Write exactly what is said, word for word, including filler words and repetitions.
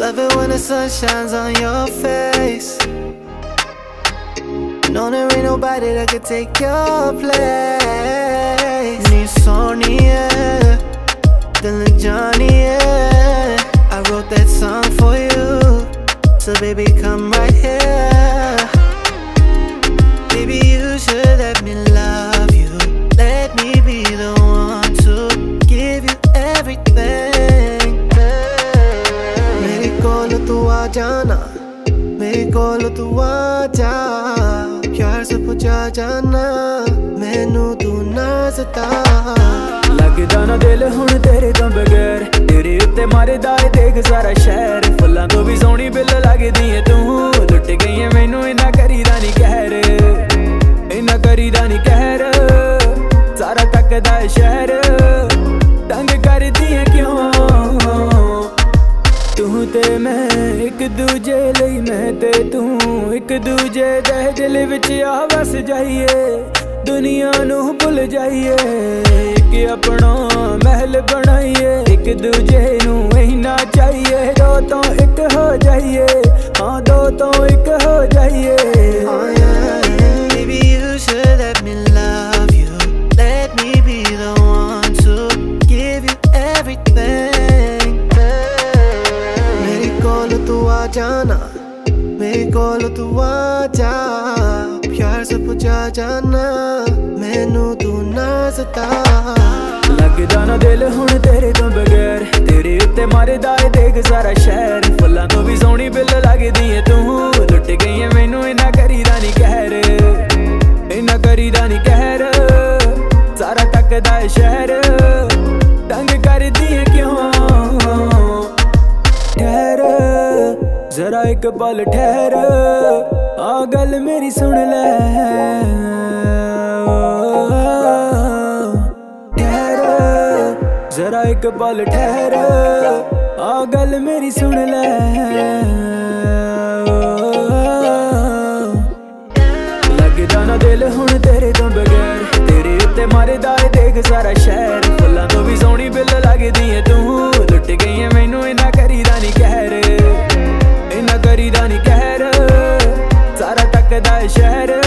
Love it when the sun shines on your face. No, there ain't nobody that could take your place. Ni soni hai, dil jani hai. I wrote that song for you, so baby come right here. Baby, you should let me love you. Let me be the one to give you everything. मेरे कोल तू आ जाना, मेरे कोल तू आ जा, प्यार से पूछा जाना, मैनू तू ना सता। लगदा ना दिल हुण तेरे तो बगैर, तेरे उत्ते मारदा है देख सारा शहर। फुल्लां तो भी सोहनी बिल लगदी है तू, लुट गई है मैनू इन्ना करीदा नी कहर, इन्ना करीदा नी कहर। सारा तकदा है शहर, तंग करदी है क्यों तू ते मैं, एक दूजे लई मैं ते तू, एक दूजे दे दिल विच आ वस जाइए, दुनिया नू भुल जाइए, एक अपना महल बनाइए, एक दूजे नू इन्ना चाहिए, दो तो एक हो जाइए, हाँ दो तो एक हो जाइए। Oh yeah, baby you should let me love you, let me be the one to give you everything. मेरे कोल तू आ जाना, मेरे कोल तू आ जा, प्यार से पूछा जाना, मैनू तू ना सता। लगदा ना दिल हुण तेरे तो बगैर, तेरे उत्ते मारदा है देख सारा शहर। फुल्लां तो भी सोहनी बिल लगदी है तू, लुट गई है मैनू इन्ना करीदा नी कहर, इन्ना करीदा नी कहर। सारा तकदा है शहर, तंग करदी है क्यों ठहर, जरा एक पल ठहर, आ गल मेरी सुन ले। ठहर जरा एक पल ठहर, आ गल मेरी सुन ले। लगदा ना दिल हुण तेरे तो बगैर, तेरे उत्ते मारदा है देख सारा शहर। फुल्लां तो भी सोहनी बिल लगदी है तू, लुट गई है मैनू इन्ना करीदा नी कहर, इन्ना करीदा नी कहर। सारा तकदा है शहर,